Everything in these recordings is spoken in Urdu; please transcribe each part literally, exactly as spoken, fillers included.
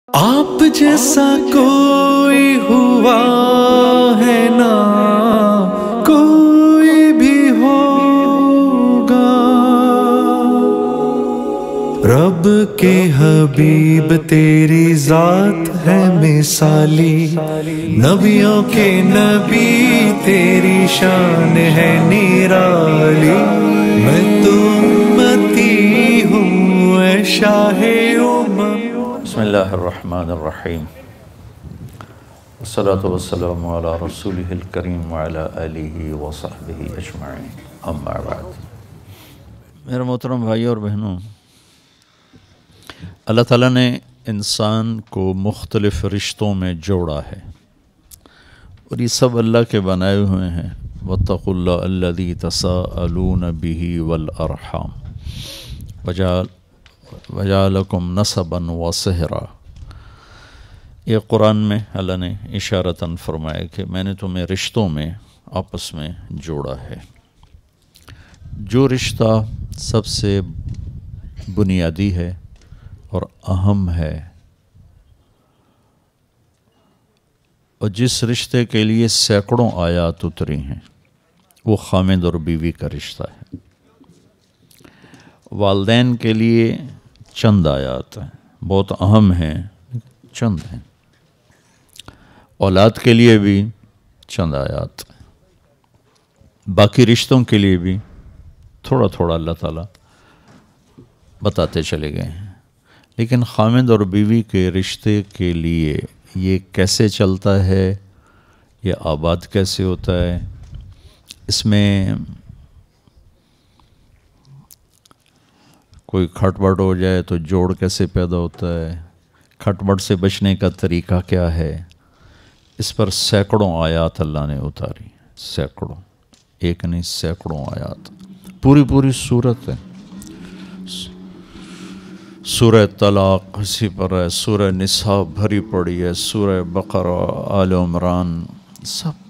آپ جیسا کوئی ہوا ہے نا کوئی بھی ہوگا، رب کے حبیب تیری ذات ہے مثالی، نبیوں کے نبی تیری شان ہے نرالی، میں تو امتی ہوں اے شاہ امم۔ بسم اللہ الرحمن الرحیم، والصلاة والسلام علی رسولہ الکریم وعلی آلہ وصحبہ اجمعین، اما بعد۔ میرے محترم بھائی اور بہنوں، اللہ تعالیٰ نے انسان کو مختلف رشتوں میں جوڑا ہے اور یہ سب اللہ کے بنائے ہوئے ہیں۔ واتقوا اللہ الذی تساءلون بہ والارحام وجعل وَجَعَلَكُمْ نَسَبًا وَصِهْرًا۔ یہ قرآن میں اللہ نے اشارتاً فرمایا کہ میں نے تمہیں رشتوں میں آپس میں جوڑا ہے۔ جو رشتہ سب سے بنیادی ہے اور اہم ہے، اور جس رشتے کے لیے سینکڑوں آیات اتری ہیں، وہ خامد اور بیوی کا رشتہ ہے۔ والدین کے لیے چند آیات ہیں، بہت اہم ہیں، چند ہیں۔ اولاد کے لیے بھی چند آیات ہیں، باقی رشتوں کے لیے بھی تھوڑا تھوڑا اللہ تعالیٰ بتاتے چلے گئے ہیں۔ لیکن خامد اور بیوی کے رشتے کے لیے یہ کیسے چلتا ہے، یہ آباد کیسے ہوتا ہے، اس میں کوئی کھٹ بٹ ہو جائے تو جوڑ کیسے پیدا ہوتا ہے، کھٹ بٹ سے بچنے کا طریقہ کیا ہے، اس پر سینکڑوں آیات اللہ نے اتاری، سینکڑوں، ایک نہیں سینکڑوں آیات، پوری پوری صورت ہے۔ سورہ طلاق اسی پر ہے، سورہ نساء بھری پڑی ہے، سورہ بقرہ، آل عمران، سب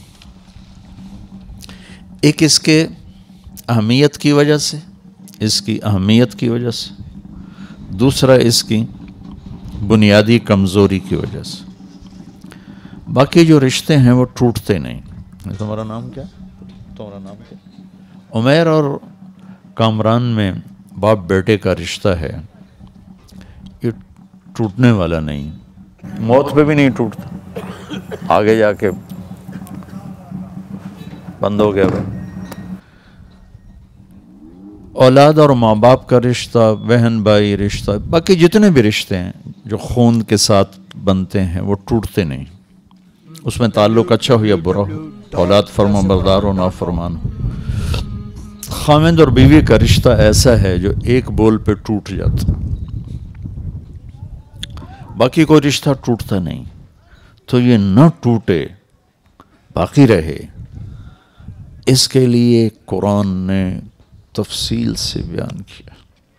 ایک اس کے اہمیت کی وجہ سے، اس کی اہمیت کی وجہ سے، دوسرا اس کی بنیادی کمزوری کی وجہ سے۔ باقی جو رشتے ہیں وہ ٹوٹتے نہیں۔ تمہارا نام کیا؟ تمہارا نام کیا؟ عمیر اور کامران میں باپ بیٹے کا رشتہ ہے، یہ ٹوٹنے والا نہیں، موت پہ بھی نہیں ٹوٹتا، آگے جا کے بند ہو گیا۔ اولاد اور ماں باپ کا رشتہ، بہن بھائی رشتہ، باقی جتنے بھی رشتے ہیں جو خون کے ساتھ بنتے ہیں وہ ٹوٹتے نہیں، اس میں تعلق اچھا ہو یا برا ہو، اولاد فرما بردار ہو نافرمان ہو۔ خامد اور بیوی کا رشتہ ایسا ہے جو ایک بول پہ ٹوٹ جاتا، باقی کوئی رشتہ ٹوٹتا نہیں۔ تو یہ نہ ٹوٹے، باقی رہے، اس کے لیے قرآن نے تفصیل سے بیان کیا،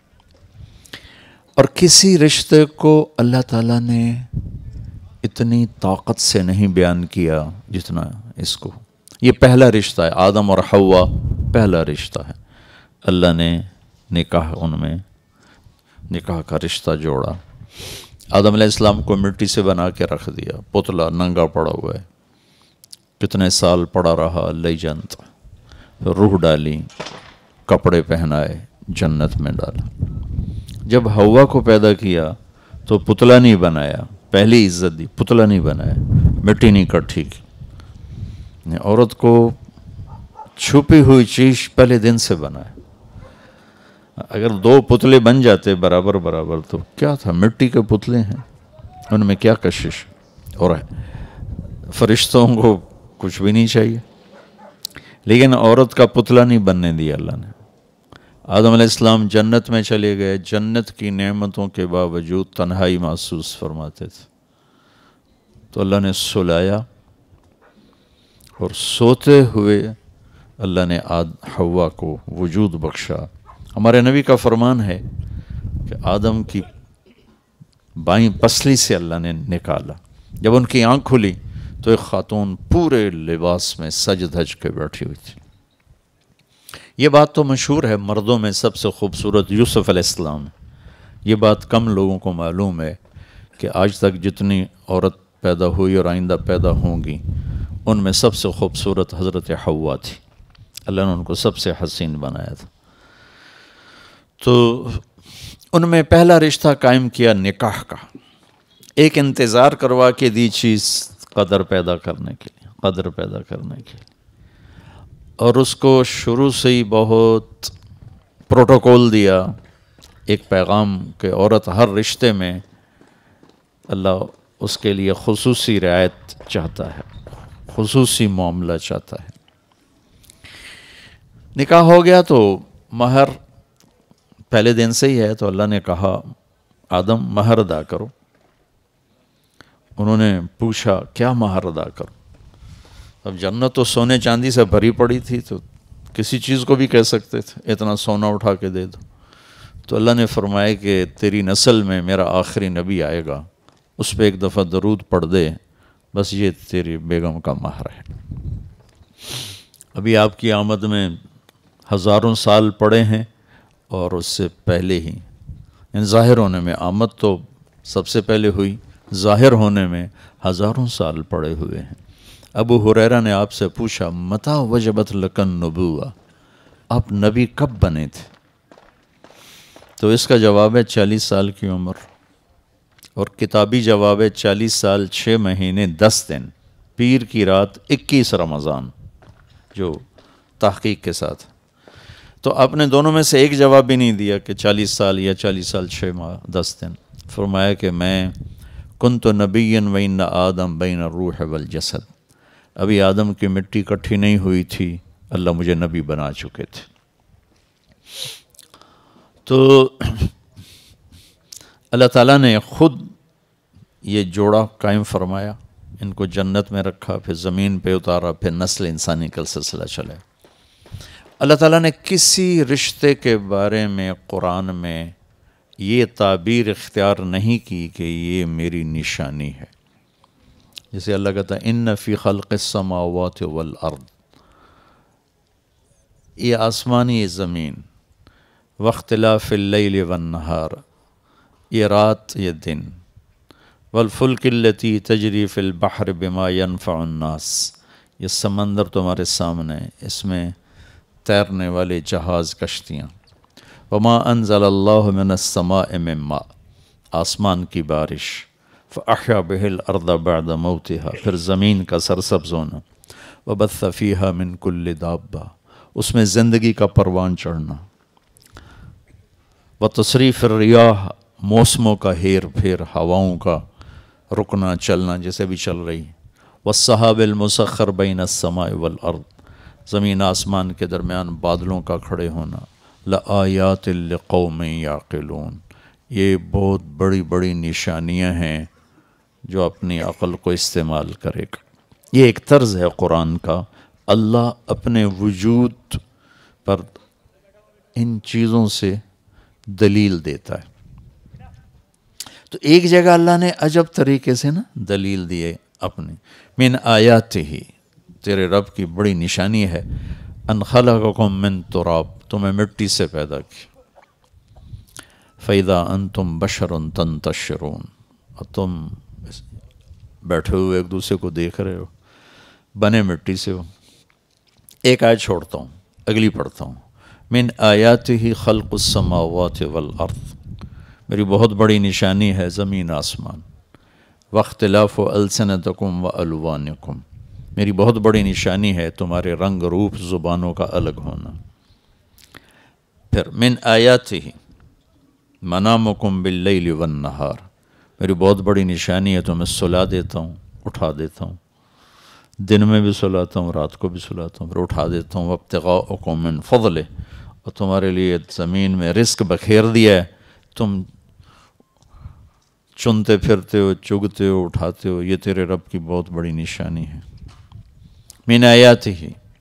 اور کسی رشتے کو اللہ تعالیٰ نے اتنی طاقت سے نہیں بیان کیا جتنا اس کو۔ یہ پہلا رشتہ ہے، آدم اور حوا پہلا رشتہ ہے، اللہ نے نکاح ان میں نکاح کا رشتہ جوڑا۔ آدم علیہ السلام کو مٹی سے بنا کے رکھ دیا، پتلا ننگا پڑا ہوا ہے، کتنے سال پڑا رہا، لئی جنت، روح ڈالی، کپڑے پہنائے، جنت میں ڈالا۔ جب حوا کو پیدا کیا تو پتلا نہیں بنایا، پہلی عزت دی، پتلا نہیں بنایا، مٹی نہیں کٹھی کی، عورت کو چھپی ہوئی چیز پہلے دن سے بنایا۔ اگر دو پتلے بن جاتے برابر برابر تو کیا تھا، مٹی کے پتلے ہیں، ان میں کیا کشش، اور فرشتوں کو کچھ بھی نہیں چاہیے، لیکن عورت کا پتلا نہیں بننے دیا اللہ نے۔ آدم علیہ السلام جنت میں چلے گئے، جنت کی نعمتوں کے باوجود تنہائی محسوس فرماتے تھے، تو اللہ نے سلایا، اور سوتے ہوئے اللہ نے حوا کو وجود بخشا۔ ہمارے نبی کا فرمان ہے کہ آدم کی بائیں پسلی سے اللہ نے نکالا، جب ان کی آنکھ کھلی تو ایک خاتون پورے لباس میں سج دھج کے بیٹھی ہوئی تھی۔ یہ بات تو مشہور ہے، مردوں میں سب سے خوبصورت یوسف علیہ السلام، یہ بات کم لوگوں کو معلوم ہے کہ آج تک جتنی عورت پیدا ہوئی اور آئندہ پیدا ہوں گی ان میں سب سے خوبصورت حضرت حوا تھی، اللہ نے ان کو سب سے حسین بنایا تھا۔ تو ان میں پہلا رشتہ قائم کیا نکاح کا، ایک انتظار کروا کے دی چیز قدر پیدا کرنے کے لیے، قدر پیدا کرنے کے لیے، اور اس کو شروع سے ہی بہت پروٹوکول دیا، ایک پیغام کہ عورت ہر رشتے میں اللہ اس کے لیے خصوصی رعایت چاہتا ہے، خصوصی معاملہ چاہتا ہے۔ نکاح ہو گیا تو مہر پہلے دن سے ہی ہے، تو اللہ نے کہا آدم مہر ادا کرو۔ انہوں نے پوچھا کیا مہر ادا کرو؟ اب جنت تو سونے چاندی سے بھری پڑی تھی، تو کسی چیز کو بھی کہہ سکتے تھے اتنا سونا اٹھا کے دے دو۔ تو اللہ نے فرمایا کہ تیری نسل میں میرا آخری نبی آئے گا، اس پہ ایک دفعہ درود پڑھ دے، بس یہ تیری بیگم کا مہر ہے۔ ابھی آپ کی آمد میں ہزاروں سال پڑے ہیں، اور اس سے پہلے ہی ان ظاہر ہونے میں آمد تو سب سے پہلے ہوئی، ظاہر ہونے میں ہزاروں سال پڑے ہوئے ہیں۔ ابو ہریرہ نے آپ سے پوچھا متا وجبت لکن نبوہ، آپ نبی کب بنے تھے؟ تو اس کا جواب ہے چالیس سال کی عمر، اور کتابی جواب ہے چالیس سال چھ مہینے دس دن، پیر کی رات اکیس رمضان، جو تحقیق کے ساتھ۔ تو آپ نے دونوں میں سے ایک جواب بھی نہیں دیا کہ چالیس سال یا چالیس سال چھ ماہ دس دن، فرمایا کہ میں کنت نبیًا وإن آدم بین الروح والجسد، ابھی آدم کی مٹی اکٹھی نہیں ہوئی تھی، اللہ مجھے نبی بنا چکے تھے۔ تو اللہ تعالیٰ نے خود یہ جوڑا قائم فرمایا، ان کو جنت میں رکھا، پھر زمین پہ اتارا، پھر نسل انسانی کا سلسلہ چلے۔ اللہ تعالیٰ نے کسی رشتے کے بارے میں قرآن میں یہ تعبیر اختیار نہیں کی کہ یہ میری نشانی ہے۔ جیسے اللہ کہتا ہے ان فی خلق السماوات والارض، یہ آسمانی، یہ زمین، واختلاف اللیل والنہار، یہ رات یہ دن، والفلک التی تجری فی البحر بما ينفع الناس، یہ سمندر تمہارے سامنے، اس میں تیرنے والے جہاز، کشتیاں، وما انزل اللہ من السماء من ماء، آسمان کی بارش، فاحیا بہ الارض بعد موتها، پھر زمین کا سرسبز ہونا، وبث فیہا من کل دابہ، اس میں زندگی کا پروان چڑھنا، وتصریف الریاح، موسموں کا ہیر پھیر، ہواؤں کا رکنا چلنا جیسے بھی چل رہی، والسحاب المسخر بین السماء والارض، زمین آسمان کے درمیان بادلوں کا کھڑے ہونا، لآیات لقوم یعقلون، یہ بہت بڑی بڑی نشانیاں ہیں جو اپنی عقل کو استعمال کرے گا۔ یہ ایک طرز ہے قرآن کا، اللہ اپنے وجود پر ان چیزوں سے دلیل دیتا ہے۔ تو ایک جگہ اللہ نے عجب طریقے سے نا دلیل دیے اپنے، من آیات ہی، تیرے رب کی بڑی نشانی ہے، ان خلقکم من تراب، تمہیں مٹی سے پیدا کی، فَإِذَا أَنْتُمْ بَشَرٌ تَنْتَشِرُونَ، اور تم بیٹھے ہوئے ایک دوسرے کو دیکھ رہے ہو، بنے مٹی سے ہو۔ ایک آیت چھوڑتا ہوں، اگلی پڑھتا ہوں، من آیاتہ خلق السماوات والارض، میری بہت بڑی نشانی ہے زمین آسمان، واختلاف السنتکم والوانکم، میری بہت بڑی نشانی ہے تمہارے رنگ روپ زبانوں کا الگ ہونا۔ پھر من آیاتہ منامکم باللیل والنہار، میری بہت بڑی نشانی ہے تمہیں سلا دیتا ہوں، اٹھا دیتا ہوں، دن میں بھی سلاتا ہوں، رات کو بھی سلاتا ہوں، پھر اٹھا دیتا ہوں، وابتغاؤکم من فضلہ، اور تمہارے لیے زمین میں رزق بکھیر دیا ہے، تم چنتے پھرتے ہو، چگتے ہو، اٹھاتے ہو، یہ تیرے رب کی بہت بڑی نشانی ہے۔ من آیاتہ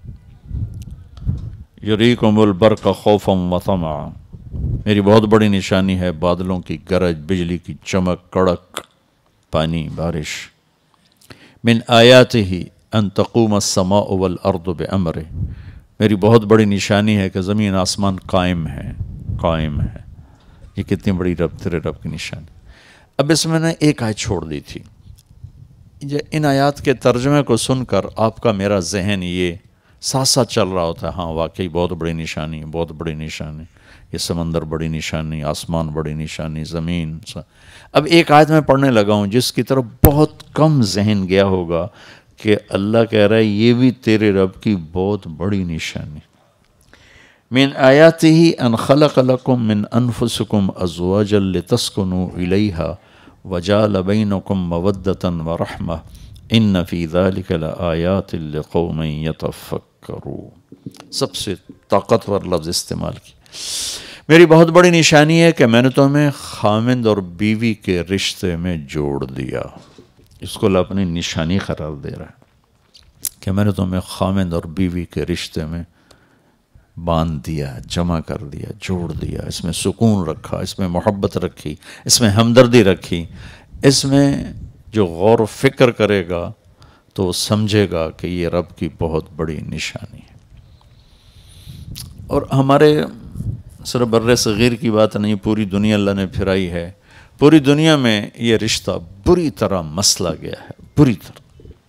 یریکم البرق خوفا وطمعا، میری بہت بڑی نشانی ہے بادلوں کی گرج، بجلی کی چمک، کڑک، پانی، بارش۔ من آیاتہ ان تقوم السماء والارض بامرہ، میری بہت بڑی نشانی ہے کہ زمین آسمان قائم ہے، قائم ہے۔ یہ کتنی بڑی رب تیرے رب کی نشانی۔ اب اس میں نے ایک آیت چھوڑ دی تھی، ان آیات کے ترجمے کو سن کر آپ کا میرا ذہن یہ ساتھ ساتھ چل رہا ہوتا ہے، ہاں واقعی بہت بڑی نشانی، بہت بڑی نشانی، یہ سمندر بڑی نشانی، آسمان بڑی نشانی، زمین۔ اب ایک آیت میں پڑھنے لگا ہوں جس کی طرف بہت کم ذہن گیا ہوگا کہ اللہ کہہ رہا ہے یہ بھی تیرے رب کی بہت بڑی نشانی۔ من آیاتہ ان خلق لکم من انفسکم ازواجا لتسکنوا الیہا وجعل بینکم مودۃ ورحمہ ان فی ذلک لآیات لقوم یتفکرون۔ سب سے طاقتور لفظ استعمال کی، میری بہت بڑی نشانی ہے کہ میں نے تمہیں خامند اور بیوی کے رشتے میں جوڑ دیا۔ اس کو اللہ اپنی نشانی قرار دے رہا ہے کہ میں نے تمہیں خامند اور بیوی کے رشتے میں باندھ دیا، جمع کر دیا، جوڑ دیا، اس میں سکون رکھا، اس میں محبت رکھی، اس میں ہمدردی رکھی، اس میں جو غور و فکر کرے گا تو وہ سمجھے گا کہ یہ رب کی بہت بڑی نشانی ہے۔ اور ہمارے صرف بر صغیر کی بات نہیں، پوری دنیا اللہ نے پھرائی ہے، پوری دنیا میں یہ رشتہ بری طرح مسلا گیا ہے، بری طرح۔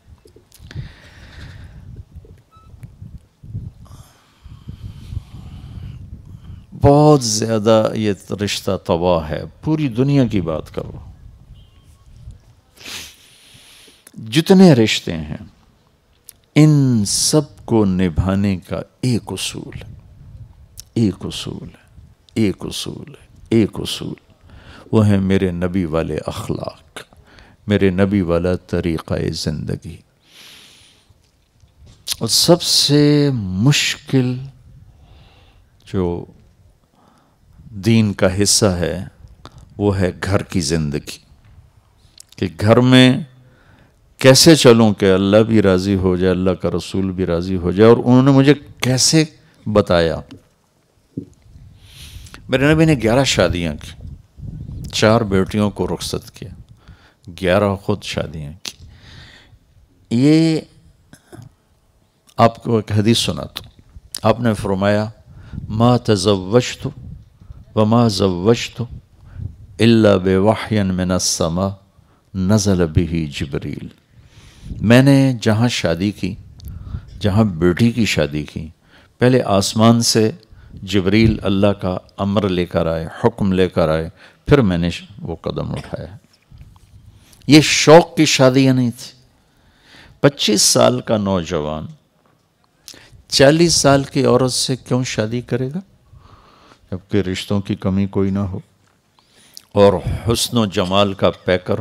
بہت زیادہ یہ رشتہ تباہ ہے، پوری دنیا کی بات کرو، جتنے رشتے ہیں ان سب کو نبھانے کا ایک اصول ہے، ایک اصول ہے، ایک اصول ہے، ایک اصول، وہ ہے میرے نبی والے اخلاق، میرے نبی والا طریقہ زندگی۔ اور سب سے مشکل جو دین کا حصہ ہے وہ ہے گھر کی زندگی، کہ گھر میں کیسے چلوں کہ اللہ بھی راضی ہو جائے، اللہ کا رسول بھی راضی ہو جائے۔ اور انہوں نے مجھے کیسے بتایا، میرے نبی نے گیارہ شادیاں کی، چار بیٹیوں کو رخصت کیا، گیارہ خود شادیاں کی۔ یہ آپ کو ایک حدیث سناتا ہوں، آپ نے فرمایا ما تزوجت وما زوجت الا بوحی من السماء نزل به جبریل۔ میں نے جہاں شادی کی، جہاں بیٹی کی شادی کی، پہلے آسمان سے جبریل اللہ کا امر لے کر آئے، حکم لے کر آئے، پھر میں نے وہ قدم اٹھایا۔ یہ شوق کی شادیاں نہیں تھی۔ پچیس سال کا نوجوان چالیس سال کی عورت سے کیوں شادی کرے گا جبکہ رشتوں کی کمی کوئی نہ ہو اور حسن و جمال کا پیکر۔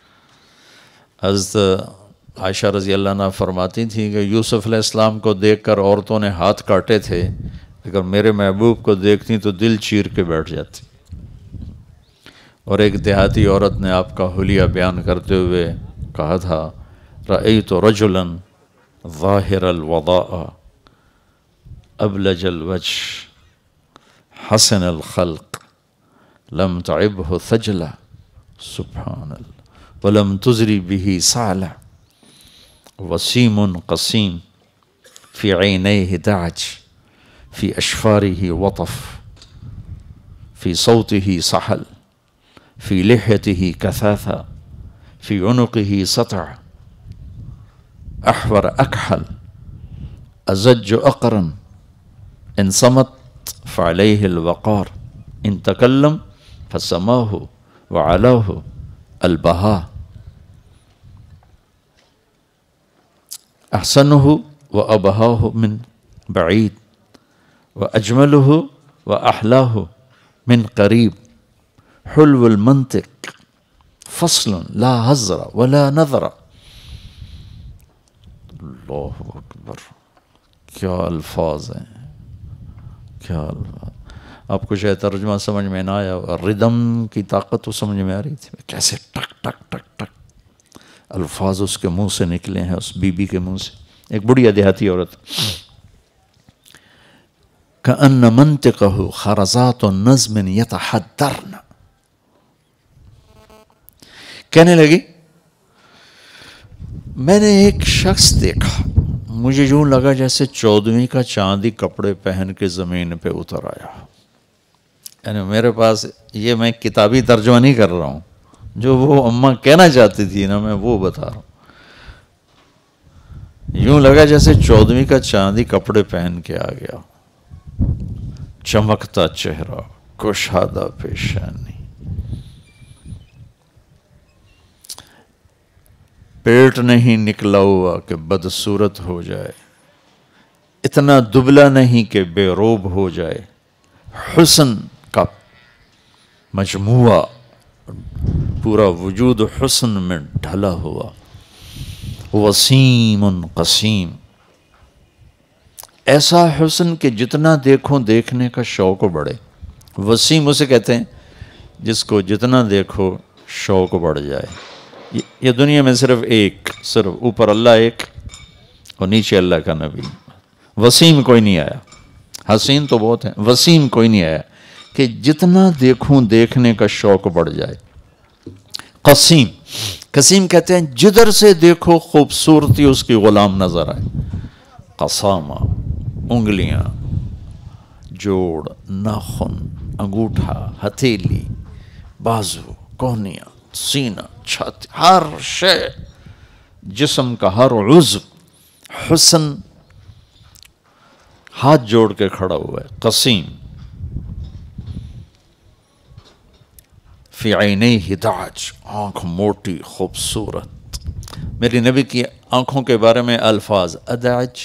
حضرت عائشہ رضی اللہ عنہ فرماتی تھی کہ یوسف علیہ السلام کو دیکھ کر عورتوں نے ہاتھ کاٹے تھے، اگر میرے محبوب کو دیکھتی تو دل چیر کے بیٹھ جاتی۔ اور ایک دیہاتی عورت نے آپ کا حلیہ بیان کرتے ہوئے کہا تھا رأیت رجلا ظاہر الوضاء ابلج الوجه حسن الخلق لم تعبه ثجلہ سبحان اللہ ولم تزری به سعلہ وسیم قسیم فی عینیہ دعج فی اشفارہ وطف فی صوتہ سحل فی لحیتہ کثاثہ فی عنقہ سطع احور اکحل ازج اقرن ان صمت فعلیہ الوقار ان تکلم فسماہ وعلاہ البہا احسنہ وابہاہ من بعید واجملہ واحلاہ من قریب حلو المنطق فصل لا حذر ولا نظر۔ اللہ اکبر، کیا الفاظ ہیں، کیا الفاظ۔ آپ کو شاید ترجمہ سمجھ میں نہ آیا، ردم کی طاقت تو سمجھ میں آ رہی تھی، کیسے ٹک ٹک ٹک ٹک الفاظ اس کے منہ سے نکلے ہیں، اس بی بی کے منہ سے۔ ایک بڑی دیہاتی عورت، کأن منطقہ خرزات نظم یتحدرن، کہنے لگی میں نے ایک شخص دیکھا، مجھے یوں لگا جیسے چودھویں کا چاندی کپڑے پہن کے زمین پہ اتر آیا۔ یعنی میرے پاس یہ میں کتابی ترجمہ نہیں کر رہا ہوں، جو وہ اماں کہنا چاہتی تھی نا میں وہ بتا رہا ہوں. یوں لگا جیسے چودھویں کا چاندی کپڑے پہن کے آ گیا. چمکتا چہرہ، کشادہ پیشانی، پیٹ نہیں نکلا ہوا کہ بدصورت ہو جائے، اتنا دبلا نہیں کہ بے روب ہو جائے. حسن کا مجموعہ، پورا وجود حسن میں ڈھلا ہوا. وسیم قسیم، ایسا حسن کہ جتنا دیکھو دیکھنے کا شوق بڑھے. وسیم اسے کہتے ہیں جس کو جتنا دیکھو شوق بڑھ جائے. یہ دنیا میں صرف ایک، صرف اوپر اللہ ایک اور نیچے اللہ کا نبی. وسیم کوئی نہیں آیا. حسین تو بہت ہیں، وسیم کوئی نہیں آیا کہ جتنا دیکھوں دیکھنے کا شوق بڑھ جائے. قسیم، قسیم کہتے ہیں جدھر سے دیکھو خوبصورتی اس کی غلام نظر آئے. قسامہ، انگلیاں، جوڑ، ناخن، انگوٹھا، ہتھیلی، بازو، کونیاں، سینہ، چھاتی، ہر شے، جسم کا ہر عضو حسن ہاتھ جوڑ کے کھڑا ہوا ہے. قسیم. فی عینیہ دعج، آنکھ موٹی خوبصورت. میری نبی کی آنکھوں کے بارے میں الفاظ ادعج،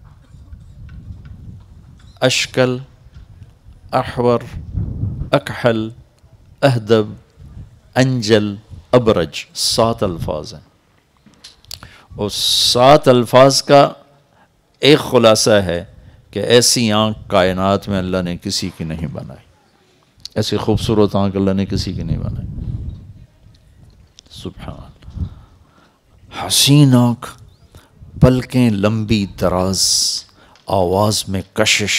اشکل، احور، اکحل، اہدب، انجل، ابرج، سات الفاظ ہیں. اور سات الفاظ کا ایک خلاصہ ہے کہ ایسی آنکھ کائنات میں اللہ نے کسی کی نہیں بنائی. ایسی خوبصورت آنکھ اللہ نے کسی کی نہیں بنائی. سبحان اللہ. حسین آنکھ، پلکیں لمبی دراز، آواز میں کشش،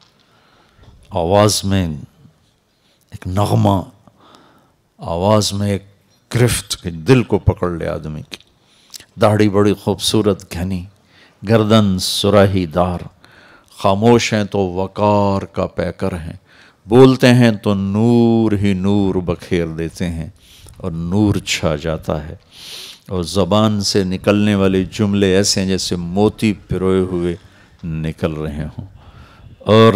آواز میں ایک نغمہ، آواز میں ایک گرفت کہ دل کو پکڑ لے آدمی کی. داڑھی بڑی خوبصورت گھنی، گردن سراہی دار، خاموش ہیں تو وقار کا پیکر ہیں، بولتے ہیں تو نور ہی نور بکھیر دیتے ہیں اور نور چھا جاتا ہے. اور زبان سے نکلنے والے جملے ایسے ہیں جیسے موتی پروئے ہوئے نکل رہے ہوں. اور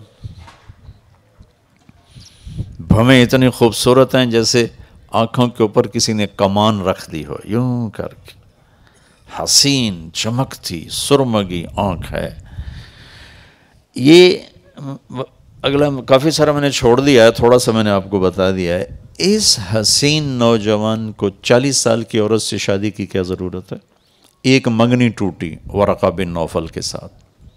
بھویں اتنی خوبصورت ہیں جیسے آنکھوں کے اوپر کسی نے کمان رکھ دی ہو یوں کر کے. حسین، چمکتی، سرمگی آنکھ ہے. یہ اگلا کافی سارا میں نے چھوڑ دیا ہے، تھوڑا سا میں نے آپ کو بتا دیا ہے. اس حسین نوجوان کو چالیس سال کی عورت سے شادی کی کیا ضرورت ہے؟ ایک منگنی ٹوٹی ورقہ بن نوفل کے ساتھ.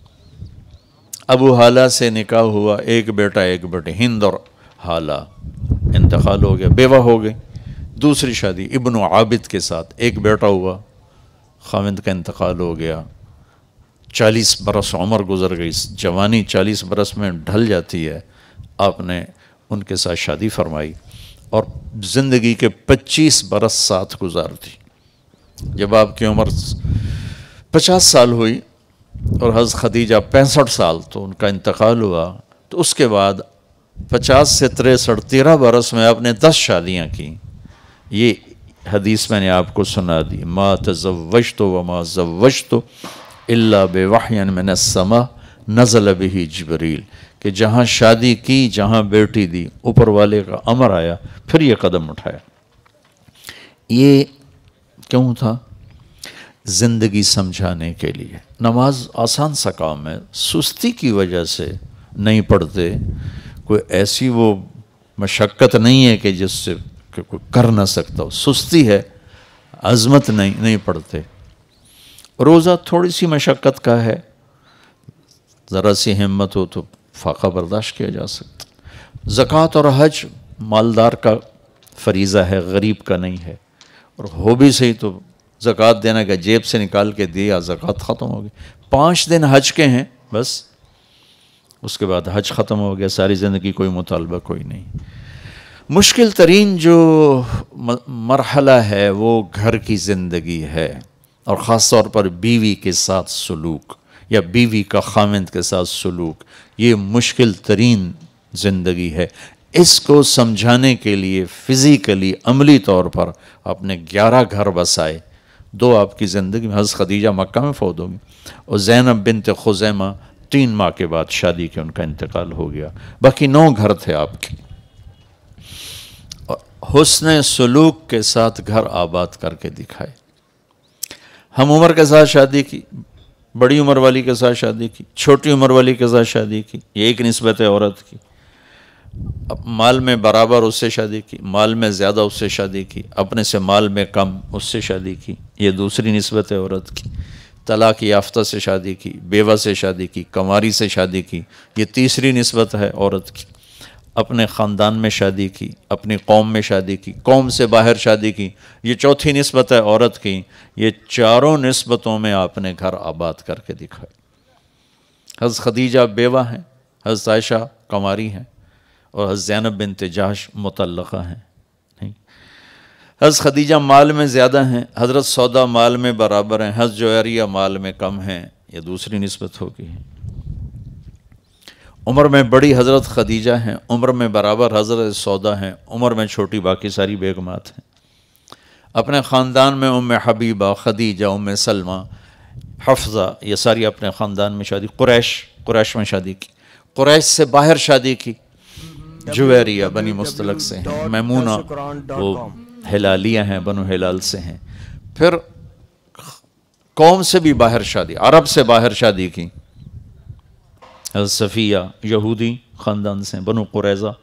ابو حالہ سے نکاح ہوا، ایک بیٹا ایک بیٹی، ہند اور حالہ، انتقال ہو گیا، بیوہ ہو گئی. دوسری شادی ابن عابد کے ساتھ، ایک بیٹا ہوا، خاوند کا انتقال ہو گیا. چالیس برس عمر گزر گئی، جوانی چالیس برس میں ڈھل جاتی ہے. آپ نے ان کے ساتھ شادی فرمائی اور زندگی کے پچیس برس ساتھ گزار دی. جب آپ کی عمر پچاس سال ہوئی اور حضرت خدیجہ پینسٹھ سال تو ان کا انتقال ہوا، تو اس کے بعد پچاس سے تریسٹھ تیرہ برس میں آپ نے دس شادیاں کی. یہ حدیث میں نے آپ کو سنا دی. ما تزوجت وما زوجت الا بوحی من السماء نزل به جبریل، کہ جہاں شادی کی، جہاں بیٹی دی، اوپر والے کا امر آیا، پھر یہ قدم اٹھایا. یہ کیوں تھا؟ زندگی سمجھانے کے لیے. نماز آسان سا کام ہے، سستی کی وجہ سے نہیں پڑھتے. کوئی ایسی وہ مشقت نہیں ہے کہ جس سے کہ کوئی کر نہ سکتا ہو، سستی ہے، عظمت نہیں نہیں پڑھتے. روزہ تھوڑی سی مشقت کا ہے، ذرا سی ہمت ہو تو فاقہ برداشت کیا جا سکتا. زکوٰۃ اور حج مالدار کا فریضہ ہے، غریب کا نہیں ہے. اور ہو بھی صحیح تو زکوٰۃ دینا کہ جیب سے نکال کے دیا، زکوٰۃ ختم ہو گئی. پانچ دن حج کے ہیں بس، اس کے بعد حج ختم ہو گیا، ساری زندگی کوئی مطالبہ کوئی نہیں. مشکل ترین جو مرحلہ ہے وہ گھر کی زندگی ہے، اور خاص طور پر بیوی کے ساتھ سلوک یا بیوی کا خاوند کے ساتھ سلوک. یہ مشکل ترین زندگی ہے. اس کو سمجھانے کے لیے فزیکلی عملی طور پر آپ نے گیارہ گھر بسائے. دو آپ کی زندگی میں، حضرت خدیجہ مکہ میں فوت ہو گئی، اور زینب بنت خزیمہ تین ماہ کے بعد شادی کے ان کا انتقال ہو گیا. باقی نو گھر تھے آپ کے. حسن سلوک کے ساتھ گھر آباد کر کے دکھائے. ہم عمر کے ساتھ شادی کی، بڑی عمر والی کے ساتھ شادی کی، چھوٹی عمر والی کے ساتھ شادی کی، یہ ایک نسبت ہے عورت کی. اب مال میں برابر اس سے شادی کی، مال میں زیادہ اس سے شادی کی، اپنے سے مال میں کم اس سے شادی کی، یہ دوسری نسبت ہے عورت کی. طلاق یافتہ سے شادی کی، بیوہ سے شادی کی، کنواری سے شادی کی، یہ تیسری نسبت ہے عورت کی. اپنے خاندان میں شادی کی، اپنی قوم میں شادی کی، قوم سے باہر شادی کی، یہ چوتھی نسبت ہے عورت کی. یہ چاروں نسبتوں میں آپ نے گھر آباد کر کے دکھائے. حضرت خدیجہ بیوہ ہیں، حضرت عائشہ کنواری ہیں، اور حضرت زینب بنت جحش مطلقہ ہیں. نہیں، حضرت خدیجہ مال میں زیادہ ہیں، حضرت سودا مال میں برابر ہیں، حضرت جویریہ مال میں کم ہیں، یہ دوسری نسبت ہوگی. عمر میں بڑی حضرت خدیجہ ہیں، عمر میں برابر حضرت سودا ہیں، عمر میں چھوٹی باقی ساری بیگمات ہیں. اپنے خاندان میں ام حبیبہ، خدیجہ، ام سلمہ، حفظہ، یہ ساری اپنے خاندان میں شادی. قریش قریش میں شادی کی. قریش سے باہر شادی کی، جویریہ بنی مستلق سے ہیں، میمونہ وہ ہلالیہ ہیں، بنو ہلال سے ہیں. پھر قوم سے بھی باہر شادی، عرب سے باہر شادی کی. حضرت صفیہ یہودی خاندان سے، بنو قریظہ.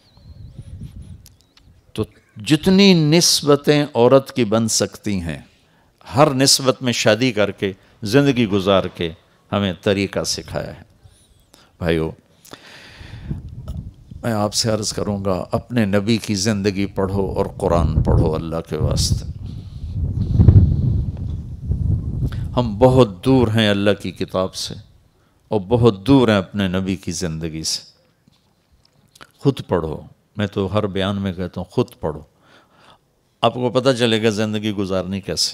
تو جتنی نسبتیں عورت کی بن سکتی ہیں، ہر نسبت میں شادی کر کے زندگی گزار کے ہمیں طریقہ سکھایا ہے. بھائیو، میں آپ سے عرض کروں گا، اپنے نبی کی زندگی پڑھو اور قرآن پڑھو اللہ کے واسطے. ہم بہت دور ہیں اللہ کی کتاب سے، اور بہت دور ہیں اپنے نبی کی زندگی سے. خود پڑھو. میں تو ہر بیان میں کہتا ہوں خود پڑھو، آپ کو پتہ چلے گا زندگی گزارنی کیسے.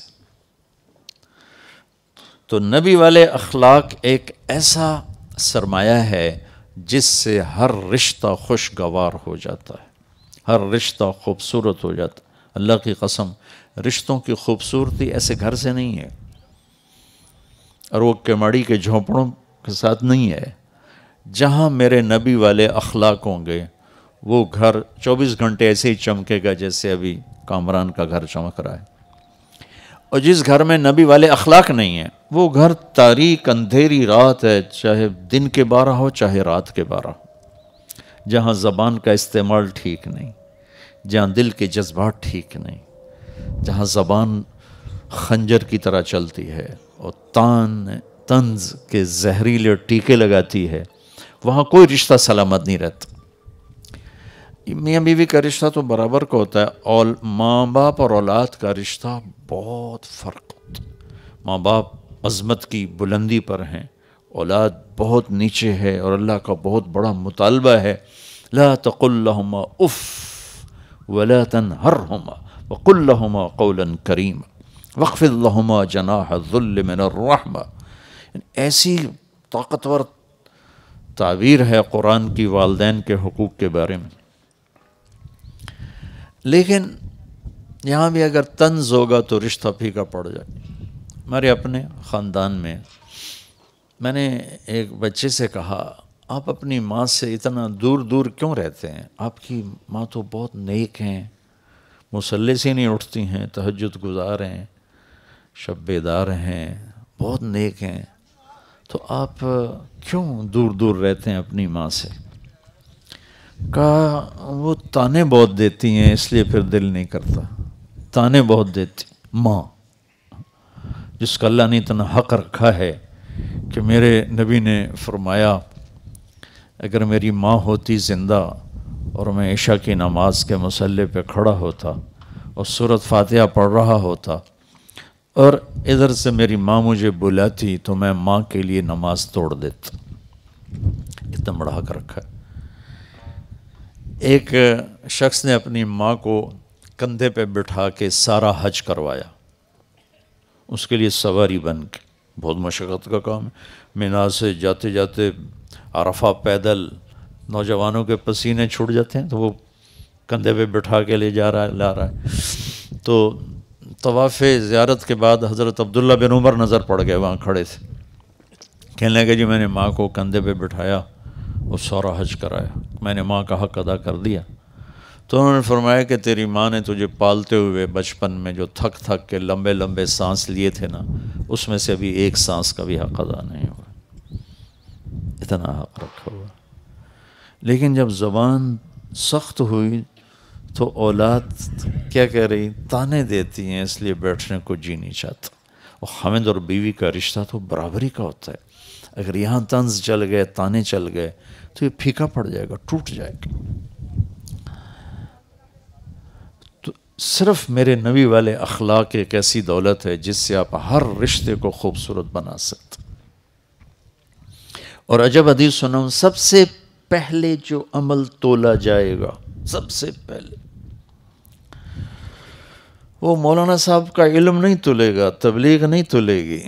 تو نبی والے اخلاق ایک ایسا سرمایہ ہے جس سے ہر رشتہ خوشگوار ہو جاتا ہے، ہر رشتہ خوبصورت ہو جاتا ہے. اللہ کی قسم، رشتوں کی خوبصورتی ایسے گھر سے نہیں ہے، اور وہ کماڑی کے جھونپڑوں کے ساتھ نہیں ہے. جہاں میرے نبی والے اخلاق ہوں گے وہ گھر چوبیس گھنٹے ایسے ہی چمکے گا جیسے ابھی کامران کا گھر چمک رہا ہے. اور جس گھر میں نبی والے اخلاق نہیں ہیں وہ گھر تاریک اندھیری رات ہے، چاہے دن کے بارہ ہو چاہے رات کے بارہ ہو. جہاں زبان کا استعمال ٹھیک نہیں، جہاں دل کے جذبات ٹھیک نہیں، جہاں زبان خنجر کی طرح چلتی ہے اور تان طنز کے زہریلے ٹیکے لگاتی ہے، وہاں کوئی رشتہ سلامت نہیں رہتا. میاں بیوی کا رشتہ تو برابر کا ہوتا ہے، اور ماں باپ اور اولاد کا رشتہ بہت فرق ہوتا ہے. ماں باپ عظمت کی بلندی پر ہیں، اولاد بہت نیچے ہے، اور اللہ کا بہت بڑا مطالبہ ہے، لا تقل لهما اف ولا تنهرهما وقل لهما قولا کریما واخفض لهما جناح الذل من الرحمہ. ایسی طاقتور تعبیر ہے قرآن کی والدین کے حقوق کے بارے میں. لیکن یہاں بھی اگر طنز ہوگا تو رشتہ پھیکا پڑ جائے. ہمارے اپنے خاندان میں میں نے ایک بچے سے کہا، آپ اپنی ماں سے اتنا دور دور کیوں رہتے ہیں؟ آپ کی ماں تو بہت نیک ہیں، مصلی سے نہیں اٹھتی ہیں، تہجد گزار ہیں، شب بیدار ہیں، بہت نیک ہیں، تو آپ کیوں دور دور رہتے ہیں اپنی ماں سے؟ کہا وہ تانے بہت دیتی ہیں اس لیے پھر دل نہیں کرتا. تانے بہت دیتی ماں، جس کا اللہ نے اتنا حق رکھا ہے کہ میرے نبی نے فرمایا اگر میری ماں ہوتی زندہ اور میں عشاء کی نماز کے مصلی پہ کھڑا ہوتا اور سورۃ فاتحہ پڑھ رہا ہوتا اور ادھر سے میری ماں مجھے بلاتی تو میں ماں کے لیے نماز توڑ دیتا. اتنا بڑا حق رکھا ہے. ایک شخص نے اپنی ماں کو کندھے پہ بٹھا کے سارا حج کروایا، اس کے لیے سواری بن کے. بہت مشقت کا کام ہے. مینا سے جاتے جاتے عرفہ پیدل، نوجوانوں کے پسینے چھوٹ جاتے ہیں تو وہ کندھے پہ بٹھا کے لے جا رہا ہے لا رہا ہے. تو طواف زیارت کے بعد حضرت عبداللہ بن عمر نظر پڑ گئے وہاں کھڑے تھے. کہنے لگے جی میں نے ماں کو کندھے پہ بٹھایا اور سارا حج کرایا, میں نے ماں کا حق ادا کر دیا. تو انہوں نے فرمایا کہ تیری ماں نے تجھے پالتے ہوئے بچپن میں جو تھک تھک کے لمبے لمبے سانس لیے تھے نا, اس میں سے ابھی ایک سانس کا بھی حق ادا نہیں ہوا, اتنا حق رکھا ہوا. لیکن جب زبان سخت ہوئی تو اولاد کیا کہہ رہی, تانے دیتی ہیں اس لیے بیٹھنے کو جی نہیں چاہتا. اور خامد اور بیوی کا رشتہ تو برابری کا ہوتا ہے. اگر یہاں طنز چل گئے, تانے چل گئے تو یہ پھیکا پڑ جائے گا, ٹوٹ جائے گا. تو صرف میرے نبی والے اخلاق ایک ایسی دولت ہے جس سے آپ ہر رشتے کو خوبصورت بنا سکتے. اور عجب حدیث سناؤں, سب سے پہلے جو عمل تولا جائے گا, سب سے پہلے وہ مولانا صاحب کا علم نہیں تلے گا, تبلیغ نہیں تلے گی,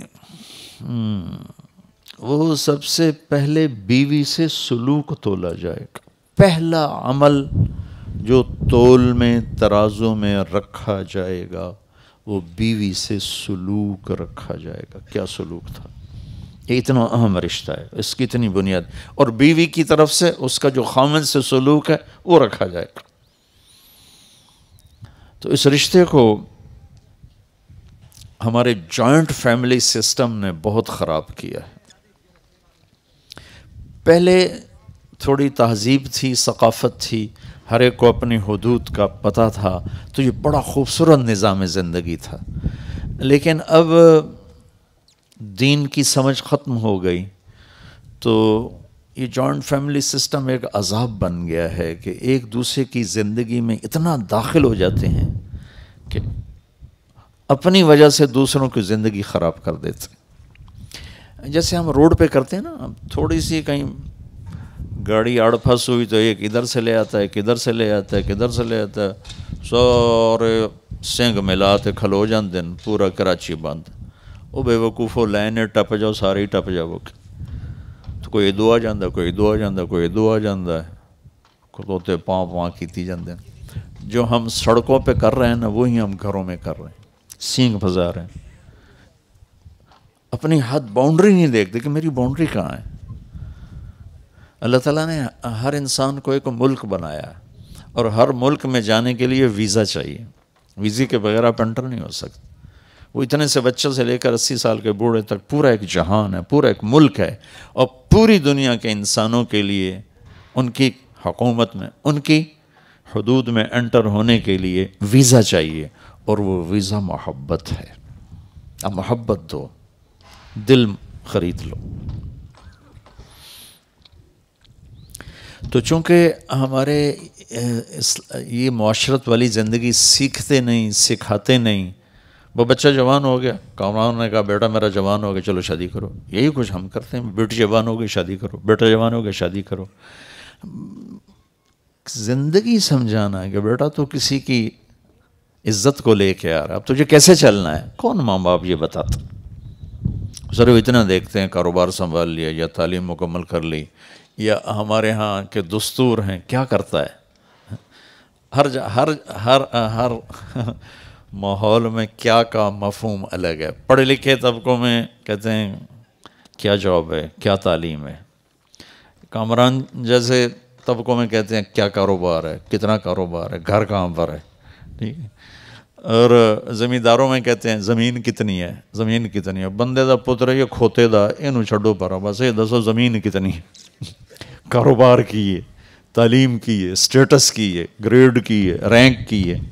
وہ سب سے پہلے بیوی سے سلوک تولا جائے گا. پہلا عمل جو تول میں ترازو میں رکھا جائے گا وہ بیوی سے سلوک رکھا جائے گا. کیا سلوک تھا؟ یہ اتنا اہم رشتہ ہے, اس کی اتنی بنیاد. اور بیوی کی طرف سے اس کا جو خامد سے سلوک ہے وہ رکھا جائے گا. تو اس رشتے کو ہمارے جوائنٹ فیملی سسٹم نے بہت خراب کیا ہے. پہلے تھوڑی تہذیب تھی, ثقافت تھی, ہر ایک کو اپنی حدود کا پتہ تھا, تو یہ بڑا خوبصورت نظام زندگی تھا. لیکن اب دین کی سمجھ ختم ہو گئی تو یہ جوائنٹ فیملی سسٹم ایک عذاب بن گیا ہے کہ ایک دوسرے کی زندگی میں اتنا داخل ہو جاتے ہیں کہ اپنی وجہ سے دوسروں کی زندگی خراب کر دیتے ہیں. جیسے ہم روڈ پہ کرتے ہیں نا, تھوڑی سی کہیں گاڑی آڑ پھنس ہوئی تو ایک ادھر سے لے آتا ہے, کدھر سے لے آتا ہے, کدھر سے لے آتا ہے, سارے سنگ ملاتے کھلو جان دن پورا کراچی بند. وہ بے وقوفو لائنے ٹپ جاؤ, سارے ہی ٹپ جاؤ. تو کوئی ادو آ جاندہ, کوئی ادو آ جاندہ, کوئی ادو آ جاندہ ہے, کھلوتے پاؤں پاؤں کیتی جاندے ہیں. جو ہم سڑکوں پہ کر رہے ہیں نا وہی ہم گھروں میں کر رہے ہیں, سینگ پھنسا رہے ہیں. اپنی حد باؤنڈری نہیں دیکھتے کہ میری باؤنڈری کہاں ہے. اللہ تعالیٰ نے ہر انسان کو ایک ملک بنایا اور ہر ملک میں جانے کے لیے ویزا چاہیے. ویزے کے بغیر آپ انٹر نہیں ہو سکتے. وہ اتنے سے بچوں سے لے کر اسی سال کے بوڑھے تک پورا ایک جہان ہے, پورا ایک ملک ہے, اور پوری دنیا کے انسانوں کے لیے ان کی حکومت میں, ان کی حدود میں انٹر ہونے کے لیے ویزا چاہیے, اور وہ ویزا محبت ہے. اب محبت دو, دل خرید لو. تو چونکہ ہمارے یہ معاشرت والی زندگی سیکھتے نہیں, سکھاتے نہیں. وہ بچہ جوان ہو گیا, کامران نے کہا بیٹا میرا جوان ہو گیا چلو شادی کرو. یہی کچھ ہم کرتے ہیں, بیٹی جوان ہو گئی شادی کرو, بیٹا جوان ہو گیا شادی کرو. زندگی سمجھانا ہے کہ بیٹا تو کسی کی عزت کو لے کے آ رہا, اب تجھے کیسے چلنا ہے, کون ماں باپ یہ بتاتا. صرف اتنا دیکھتے ہیں کاروبار سنبھال لیا یا تعلیم مکمل کر لی یا ہمارے ہاں کے دستور ہیں, کیا کرتا ہے. ہر جا, ہر ہر ہر ماحول میں کیا کا مفہوم الگ ہے. پڑھے لکھے طبقوں میں کہتے ہیں کیا جاب ہے, کیا تعلیم ہے. کامران جیسے طبقوں میں کہتے ہیں کیا کاروبار ہے, کتنا کاروبار ہے, گھر کہاں پر ہے. ٹھیک ہے. اور زمینداروں میں کہتے ہیں زمین کتنی ہے, زمین کتنی ہے. بندے دا پتر یہ کھوتے دا اینو چھڈو پر, بس یہ دسو زمین کتنی ہے. کاروبار کی ہے, تعلیم کی ہے, اسٹیٹس کی ہے, گریڈ کی ہے, رینک کی ہے.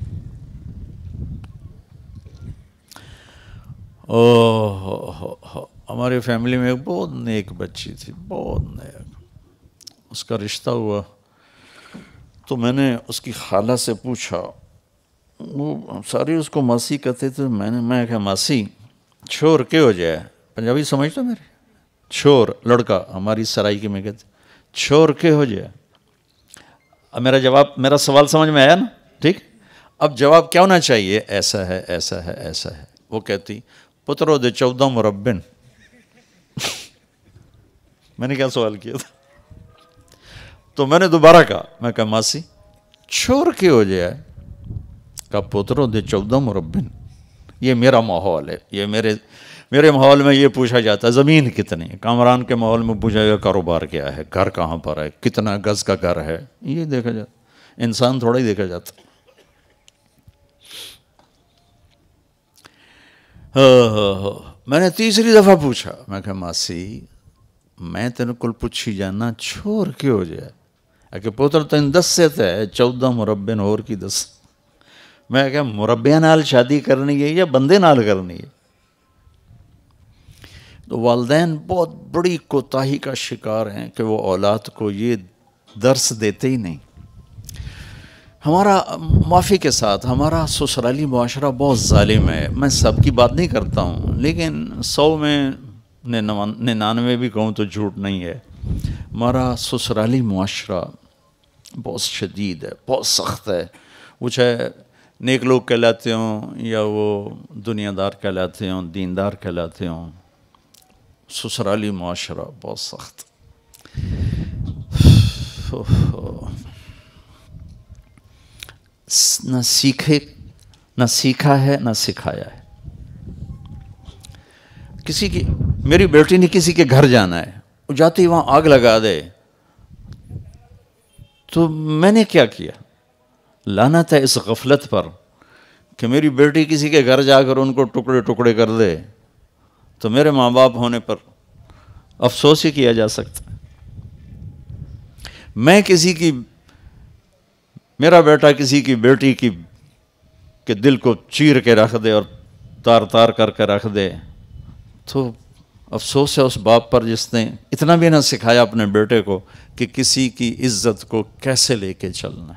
اوہ ہماری فیملی میں ایک بہت نیک بچی تھی, بہت نیک. اس کا رشتہ ہوا تو میں نے اس کی خالہ سے پوچھا, وہ ساری اس کو ماسی کہتے تھے. میں نے میں کہا ماسی چھور کے ہو جائے, پنجابی سمجھتا میرے, چھور لڑکا, ہماری سرائکی میں کہتے چھور کے ہو جائے. اب میرا جواب, میرا سوال سمجھ میں آیا نا, ٹھیک. اب جواب کیا ہونا چاہیے, ایسا ہے ایسا ہے ایسا ہے. وہ کہتی پترو دے چودہ مربن. میں نے کیا سوال کیا تھا, تو میں نے دوبارہ کہا، میں کہا ماسی چھوڑ کے ہو جائے، کہا پوتروں دے چودہ مربن، یہ میرا ماحول ہے، یہ میرے میرے ماحول میں یہ پوچھا جاتا ہے زمین کتنی ہے، کامران کے ماحول میں پوچھا جاتا ہے کاروبار کیا ہے، گھر کہاں پر ہے، کتنا گز کا گھر ہے، یہ دیکھا جاتا، انسان تھوڑا ہی دیکھا جاتا۔ میں نے تیسری دفعہ پوچھا، میں کہا ماسی میں تیرے کل پوچھی جانا چھوڑ کے ہو جائے کہ پوتر تین دس سے تے چودہ مربے اور کی دس، میں کہا مربے نال شادی کرنی ہے یا بندے نال کرنی ہے؟ تو والدین بہت بڑی کوتاہی کا شکار ہیں کہ وہ اولاد کو یہ درس دیتے ہی نہیں۔ ہمارا معافی کے ساتھ ہمارا سسرالی معاشرہ بہت ظالم ہے، میں سب کی بات نہیں کرتا ہوں، لیکن سو میں ننانوے بھی کہوں تو جھوٹ نہیں ہے، ہمارا سسرالی معاشرہ بہت شدید ہے، بہت سخت ہے، وہ چاہے نیک لوگ کہلاتے ہوں یا وہ دنیا دار کہلاتے ہوں، دیندار کہلاتے ہوں، سسرالی معاشرہ بہت سخت۔ نہ سیکھے نہ سیکھا ہے نہ سکھایا ہے۔ کسی کی میری بیٹی نے کسی کے گھر جانا ہے، وہ جاتے ہی وہاں آگ لگا دے، تو میں نے کیا کیا؟ لعنت ہے اس غفلت پر کہ میری بیٹی کسی کے گھر جا کر ان کو ٹکڑے ٹکڑے کر دے، تو میرے ماں باپ ہونے پر افسوس ہی کیا جا سکتا ہے۔ میں کسی کی میرا بیٹا کسی کی بیٹی کی کہ دل کو چیر کے رکھ دے اور تار تار کر کے رکھ دے، تو افسوس ہے اس باپ پر جس نے اتنا بھی نہ سکھایا اپنے بیٹے کو کہ کسی کی عزت کو کیسے لے کے چلنا ہے۔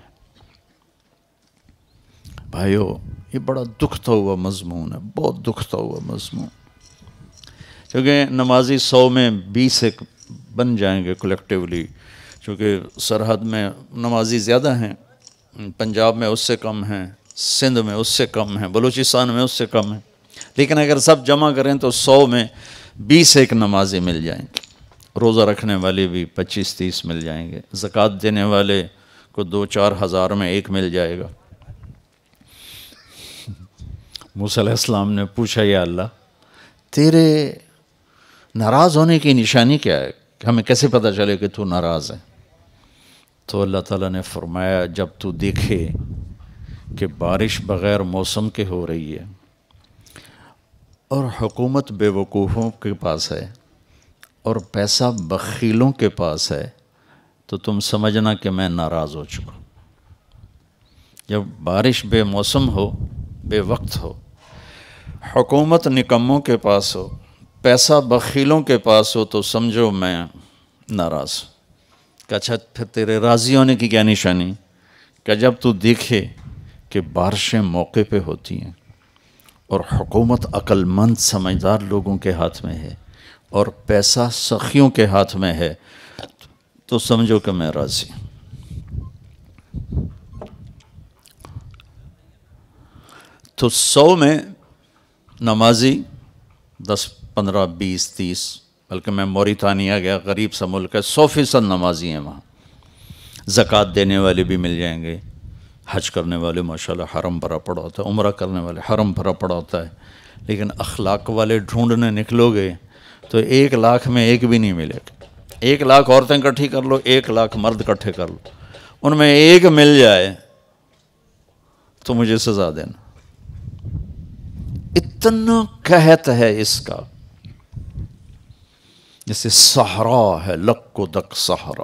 بھائیو یہ بڑا دکھتا ہوا مضمون ہے، بہت دکھتا ہوا مضمون، کیونکہ نمازی سو میں بیس ایک بن جائیں گے کلیکٹیولی، چونکہ سرحد میں نمازی زیادہ ہیں، پنجاب میں اس سے کم ہیں، سندھ میں اس سے کم ہیں، بلوچستان میں اس سے کم ہیں، لیکن اگر سب جمع کریں تو سو میں بیس ایک نمازی مل جائیں گے، روزہ رکھنے والے بھی پچیس تیس مل جائیں گے، زکوٰۃ دینے والے کو دو چار ہزار میں ایک مل جائے گا۔ موسیٰ علیہ السلام نے پوچھا یا اللہ تیرے ناراض ہونے کی نشانی کیا ہے، کہ ہمیں کیسے پتہ چلے کہ تو ناراض ہے؟ تو اللہ تعالیٰ نے فرمایا جب تو دیکھے کہ بارش بغیر موسم کے ہو رہی ہے اور حکومت بے وقوفوں کے پاس ہے اور پیسہ بخیلوں کے پاس ہے، تو تم سمجھنا کہ میں ناراض ہو چکا۔ جب بارش بے موسم ہو، بے وقت ہو، حکومت نکموں کے پاس ہو، پیسہ بخیلوں کے پاس ہو، تو سمجھو میں ناراض ہوں۔ کہ اچھا پھر تیرے راضی ہونے کی کیا نشانی؟ کہ جب تو دیکھے کہ بارشیں موقع پہ ہوتی ہیں اور حکومت عقل مند سمجھدار لوگوں کے ہاتھ میں ہے اور پیسہ سخیوں کے ہاتھ میں ہے، تو سمجھو کہ میں راضی ہوں۔ تو سو میں نمازی دس پندرہ بیس تیس، بلکہ میں موریتانیہ گیا، غریب سا ملک ہے، سو فیصد نمازی ہیں وہاں، زکوٰۃ دینے والے بھی مل جائیں گے، حج کرنے والے ماشاءاللہ حرم بھرا پڑا ہوتا ہے، عمرہ کرنے والے حرم بھرا پڑا ہوتا ہے، لیکن اخلاق والے ڈھونڈنے نکلو گے تو ایک لاکھ میں ایک بھی نہیں ملے گا۔ ایک لاکھ عورتیں اکٹھی کر لو، ایک لاکھ مرد اکٹھے کر لو، ان میں ایک مل جائے تو مجھے سزا دینا۔ اتنا قحط ہے اس کا، جیسے صحرا ہے، لک و دک صحرا،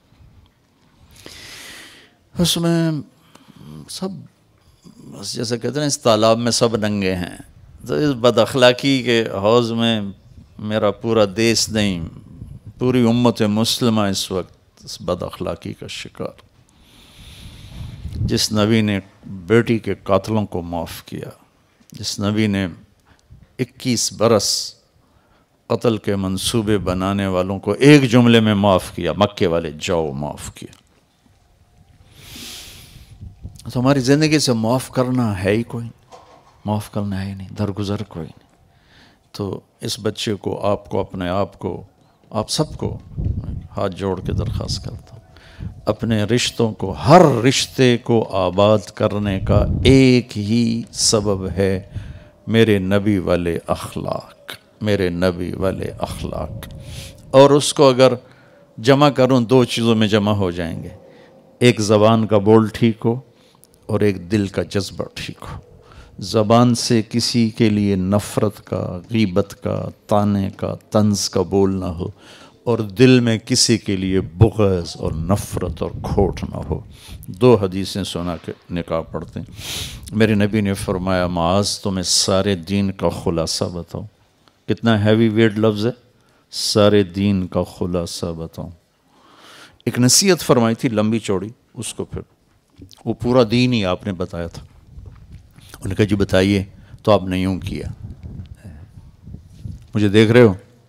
اس میں سب بس جیسے کہتے ہیں اس تالاب میں سب ننگے ہیں۔ تو اس بد اخلاقی کے حوض میں میرا پورا دیس نہیں، پوری امت مسلمہ اس وقت اس بد اخلاقی کا شکار۔ جس نبی نے بیٹی کے قاتلوں کو معاف کیا، جس نبی نے اکیس برس قتل کے منصوبے بنانے والوں کو ایک جملے میں معاف کیا، مکے والے جاؤ معاف کیا، تو ہماری زندگی سے معاف کرنا ہے ہی کوئی نہیں، معاف کرنا ہے ہی نہیں، درگزر کوئی نہیں۔ تو اس بچے کو، آپ کو، اپنے آپ کو، آپ سب کو ہاتھ جوڑ کے درخواست کرتا ہوں، اپنے رشتوں کو، ہر رشتے کو آباد کرنے کا ایک ہی سبب ہے میرے نبی والے اخلاق، میرے نبی والے اخلاق. اور اس کو اگر جمع کروں دو چیزوں میں جمع ہو جائیں گے، ایک زبان کا بول ٹھیک ہو اور ایک دل کا جذبہ ٹھیک ہو. زبان سے کسی کے لیے نفرت کا، غیبت کا، طعنے کا، طنز کا بول نہ ہو، اور دل میں کسی کے لیے بغض اور نفرت اور کھوٹ نہ ہو. دو حدیثیں سنا کے نکاح پڑھتے ہیں. میرے نبی نے فرمایا معاذ تمہیں سارے دین کا خلاصہ بتاؤں. کتنا ہیوی ویٹ لفظ ہے، سارے دین کا خلاصہ بتاؤں. ایک نصیحت فرمائی تھی لمبی چوڑی، اس کو پھر وہ پورا دین ہی آپ نے بتایا تھا. انہوں نے کہا جی بتائیے. تو آپ نے یوں کیا، مجھے دیکھ رہے ہو،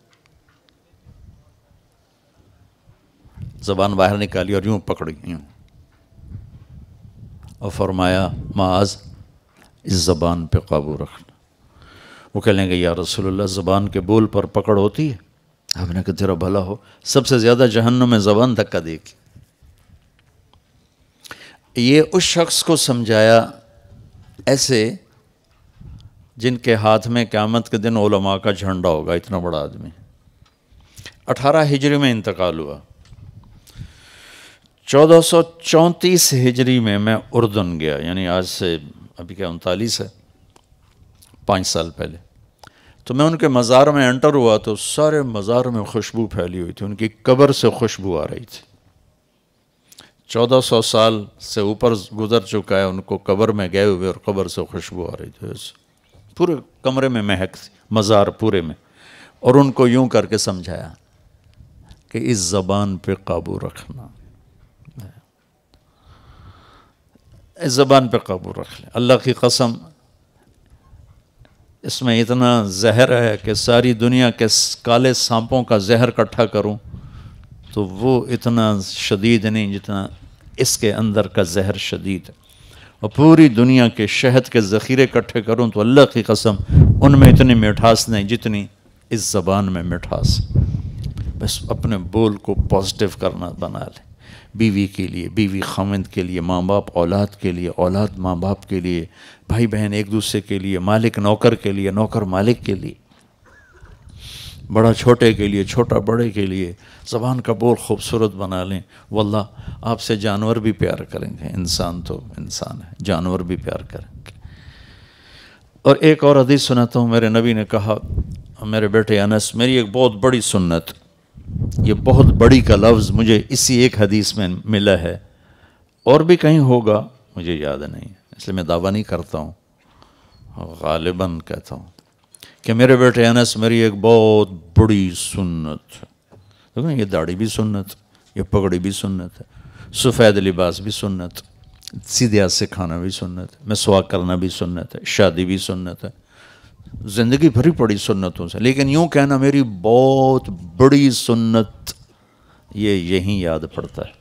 زبان باہر نکالی اور یوں پکڑی یوں، اور فرمایا معاذ اس زبان پہ قابو رکھنا. وہ کہہ لیں گے یا رسول اللہ زبان کے بول پر پکڑ ہوتی ہے؟ آپ نے کہا تیرا بھلا ہو، سب سے زیادہ جہنم میں زبان دھکا دے گی. یہ اس شخص کو سمجھایا ایسے جن کے ہاتھ میں قیامت کے دن علماء کا جھنڈا ہوگا. اتنا بڑا آدمی، اٹھارہ ہجری میں انتقال ہوا. چودہ سو چونتیس ہجری میں میں اردن گیا، یعنی آج سے ابھی کیا انتالیس ہے، پانچ سال پہلے. تو میں ان کے مزار میں انٹر ہوا تو سارے مزار میں خوشبو پھیلی ہوئی تھی، ان کی قبر سے خوشبو آ رہی تھی. چودہ سو سال سے اوپر گزر چکا ہے، ان کو قبر میں گئے ہوئے اور قبر سے خوشبو آ رہی تھی. پورے کمرے میں مہک تھی، مزار پورے میں. اور ان کو یوں کر کے سمجھایا کہ اس زبان پہ قابو رکھنا، اس زبان پہ قابو رکھ لیں. اللہ کی قسم اس میں اتنا زہر ہے کہ ساری دنیا کے کالے سانپوں کا زہر اکٹھا کروں تو وہ اتنا شدید نہیں جتنا اس کے اندر کا زہر شدید ہے. اور پوری دنیا کے شہد کے ذخیرے اکٹھے کروں تو اللہ کی قسم ان میں اتنی مٹھاس نہیں جتنی اس زبان میں مٹھاس. بس اپنے بول کو پازیٹیو کرنا بنا لیں، بیوی کے لیے، بیوی خاوند کے لیے، ماں باپ اولاد کے لیے، اولاد ماں باپ کے لیے، بھائی بہن ایک دوسرے کے لیے، مالک نوکر کے لیے، نوکر مالک کے لیے، بڑا چھوٹے کے لیے، چھوٹا بڑے کے لیے. زبان کا بول خوبصورت بنا لیں. واللہ آپ سے جانور بھی پیار کریں گے. انسان تو انسان ہے، جانور بھی پیار کریں گے. اور ایک اور حدیث سناتا ہوں. میرے نبی نے کہا میرے بیٹے انس، میری ایک بہت بڑی سنت، یہ بہت بڑی کا لفظ مجھے اسی ایک حدیث میں ملا ہے، اور بھی کہیں ہوگا مجھے یاد نہیں، اس لیے میں دعویٰ نہیں کرتا ہوں، غالباً کہتا ہوں کہ میرے بیٹے انس میری ایک بہت بڑی سنت ہے. دیکھو یہ داڑھی بھی سنت، یہ پگڑی بھی سنت ہے، سفید لباس بھی سنت، سیدھے ہاتھ سے کھانا بھی سنت ہے، مسواک کرنا بھی سنت ہے، شادی بھی سنت ہے، زندگی بھری پڑی سنتوں سے. لیکن یوں کہنا میری بہت بڑی سنت، یہ یہیں یاد پڑتا ہے.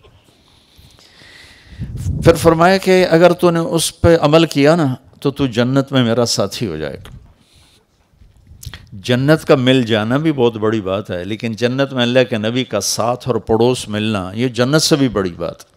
پھر فرمایا کہ اگر تو نے اس پہ عمل کیا نا تو تو جنت میں میرا ساتھی ہو جائے گا. جنت کا مل جانا بھی بہت بڑی بات ہے، لیکن جنت میں اللہ کے نبی کا ساتھ اور پڑوس ملنا یہ جنت سے بھی بڑی بات ہے.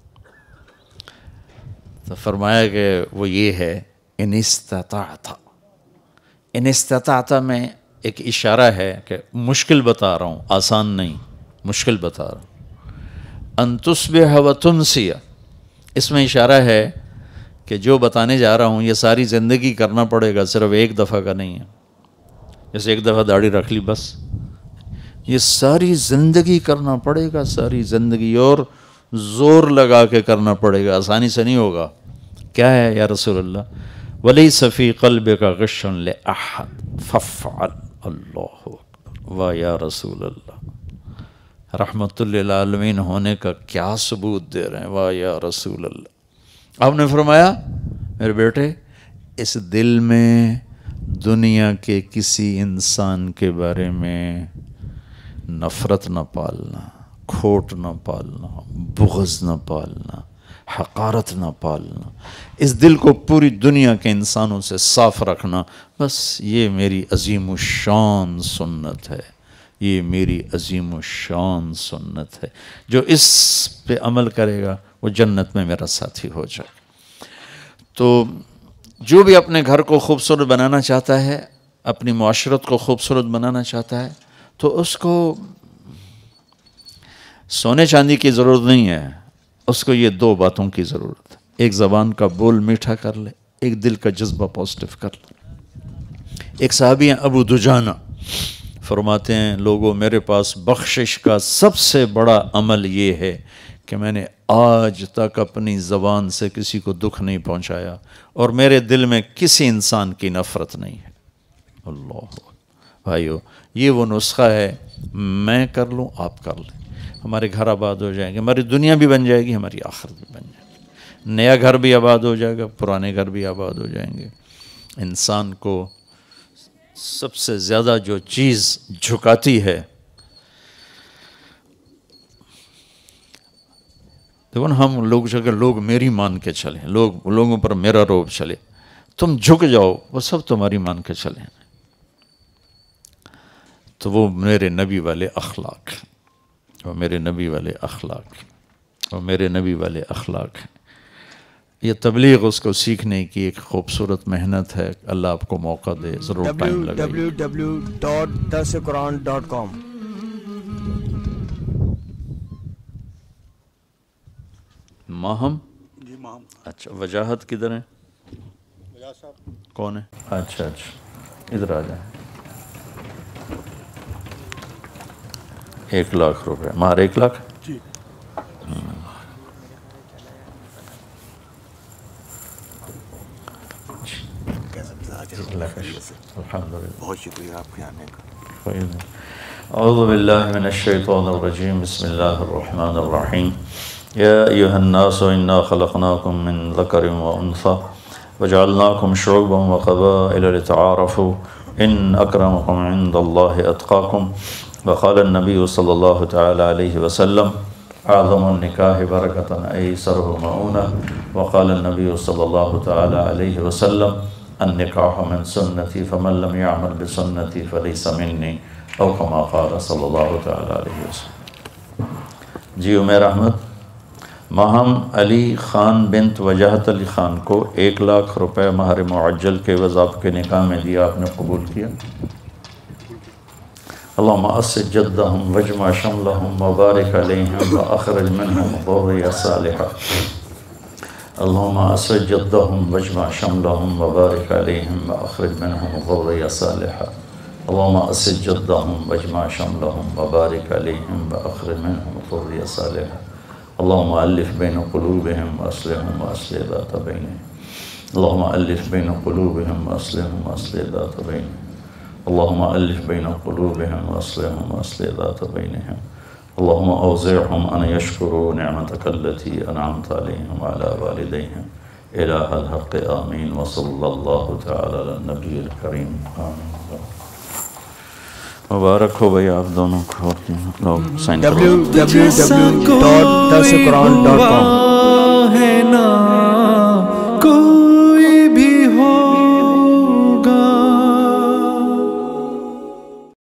تو فرمایا کہ وہ یہ ہے ان استطاعت. ان استطاعت میں ایک اشارہ ہے کہ مشکل بتا رہا ہوں، آسان نہیں، مشکل بتا رہا ہوں. ان تصبح و تمسی، اس میں اشارہ ہے کہ جو بتانے جا رہا ہوں یہ ساری زندگی کرنا پڑے گا، صرف ایک دفعہ کا نہیں ہے. جیسے ایک دفعہ داڑھی رکھ لی بس، یہ ساری زندگی کرنا پڑے گا، ساری زندگی، اور زور لگا کے کرنا پڑے گا، آسانی سے نہیں ہوگا. کیا ہے یا رسول اللہ؟ وَلَيْسَ فِي قَلْبِكَ غِشٌّ لِأَحَدٍ فَافْعَلْ. اللہ اکبر، واہ یا رسول اللہ، رحمت للعالمین ہونے کا کیا ثبوت دے رہے ہیں، واہ یا رسول اللہ. آپ نے فرمایا میرے بیٹے اس دل میں دنیا کے کسی انسان کے بارے میں نفرت نہ پالنا، کھوٹ نہ پالنا، بغض نہ پالنا، حقارت نہ پالنا. اس دل کو پوری دنیا کے انسانوں سے صاف رکھنا. بس یہ میری عظیم الشان سنت ہے، یہ میری عظیم و شان سنت ہے، جو اس پہ عمل کرے گا وہ جنت میں میرا ساتھی ہو جائے گا۔ تو جو بھی اپنے گھر کو خوبصورت بنانا چاہتا ہے، اپنی معاشرت کو خوبصورت بنانا چاہتا ہے، تو اس کو سونے چاندی کی ضرورت نہیں ہے، اس کو یہ دو باتوں کی ضرورت ہے۔ ایک زبان کا بول میٹھا کر لے، ایک دل کا جذبہ پازیٹیو کر لے۔ ایک صحابی ہیں ابو دجانہ، فرماتے ہیں لوگوں میرے پاس بخشش کا سب سے بڑا عمل یہ ہے کہ میں نے آج تک اپنی زبان سے کسی کو دکھ نہیں پہنچایا اور میرے دل میں کسی انسان کی نفرت نہیں ہے۔ اللہ بھائیو، یہ وہ نسخہ ہے، میں کر لوں آپ کر لیں، ہمارے گھر آباد ہو جائیں گے، ہماری دنیا بھی بن جائے گی، ہماری آخرت بھی بن جائے گی، نیا گھر بھی آباد ہو جائے گا، پرانے گھر بھی آباد ہو جائیں گے۔ انسان کو سب سے زیادہ جو چیز جھکاتی ہے، دیکھو نا، ہم لوگ جو کہ لوگ میری مان کے چلیں، لوگ لوگوں پر میرا روب چلے، تم جھک جاؤ وہ سب تمہاری مان کے چلیں، تو وہ میرے نبی والے اخلاق ہیں، وہ میرے نبی والے اخلاق ہیں، وہ میرے نبی والے اخلاق ہیں۔ یہ تبلیغ اس کو سیکھنے کی ایک خوبصورت محنت ہے، اللہ آپ کو موقع دے، ضرور ٹائم لگے۔ ڈبلیو ڈبلیو ڈبلیو ڈاٹ درس قرآن ڈاٹ کام۔ ماہم جی ماہم اچھا، وجاہت کدھر ہے؟ وجاہت صاحب کون ہے؟ اچھا اچھا، ادھر آ جائیں۔ ایک لاکھ روپے مہار، ایک لاکھ جی بہت شکریہ آپ کے آنے کا۔ اعوذ باللہ من الشیطان الرجیم، بسم اللہ الرحمن الرحیم۔ یا ایہا الناس انا خلقناکم من ذکر و انثی وجعلناکم شعوبا وقبائل لتعارفوا ان اکرمکم عند اللہ اتقاکم۔ وقال النبی صلی اللہ تعالی علیہ وسلم اعظم النکاح برکۃ ایسرہ مؤونہ۔ وقال النبی صلی اللہ تعالی علیہ وسلم النکاح من سنتی فمن لم يعمل بسنتی فلیس منی، او کما قال صلی اللہ تعالی علیہ وسلم۔ جی عمیر احمد، ماہم علی خان بنت وجاہت علی خان کو ایک لاکھ روپے مہر معجل کے عوض آپ کے نکاح میں دیا، آپ نے قبول کیا؟ اللہم اسد جدہم واجمع شملہم وبارک علیہم واخرج منہم ذریہ صالحہ۔ اللہم اسد جدہم واجمع شملہم وبارک علیہم واخرج منہم ذریہ صالحہ۔ اللہم اسد جدہم واجمع شملہم وبارک علیہم واخرج منہم ذریہ صالحہ۔ اللہم الف بین قلوبہم واصلحہم واصلح ذات بینہم۔ اللہم الف بین قلوبہم واصلحہم واصلح ذات بینہم۔ اللہم الف بین قلوبہم واصلحہم واصلح ذات بینہم۔ اللہم اوزعہم ان یشکروا نعمتک التی انعمت علیہم وعلی والدیہم الہ الحق آمین، وصلی اللہ تعالی علی النبی الکریم آمین۔ مبارک ہو بھئی آپ دونوں کو، لوگ سائن کرو۔ ڈبلیو ڈبلیو ڈبلیو ڈاٹ درس قرآن ڈاٹ کام۔